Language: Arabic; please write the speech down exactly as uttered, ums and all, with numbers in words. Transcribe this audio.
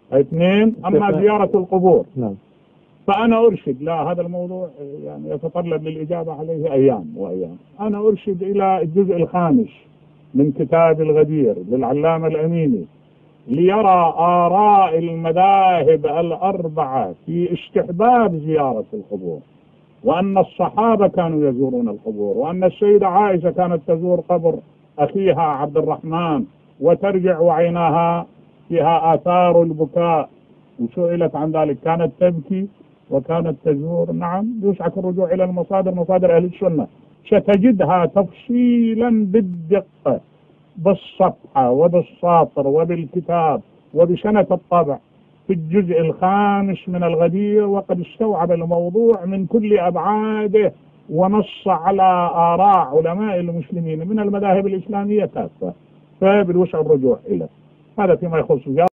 اثنين، أما زيارة القبور نعم. فأنا أرشد، لا هذا الموضوع يعني يتطلب للإجابة عليه أيام وأيام. أنا أرشد إلى الجزء الخامس من كتاب الغدير للعلامة الأميني ليرى آراء المذاهب الأربعة في استحباب زيارة القبور، وأن الصحابة كانوا يزورون القبور، وأن السيدة عائشة كانت تزور قبر أخيها عبد الرحمن وترجع وعينها فيها آثار البكاء، وسئلت عن ذلك كانت تبكي وكانت تزور. نعم، يوشك الرجوع إلى المصادر، مصادر أهل السنة، ستجدها تفصيلا بالدقة بالصفحة وبالسطر وبالكتاب وبسنة الطبع في الجزء الخامس من الغدير، وقد استوعب الموضوع من كل أبعاده ونص على آراء علماء المسلمين من المذاهب الإسلامية كافة، فبالوسع الرجوع إليه. هذا فيما يخص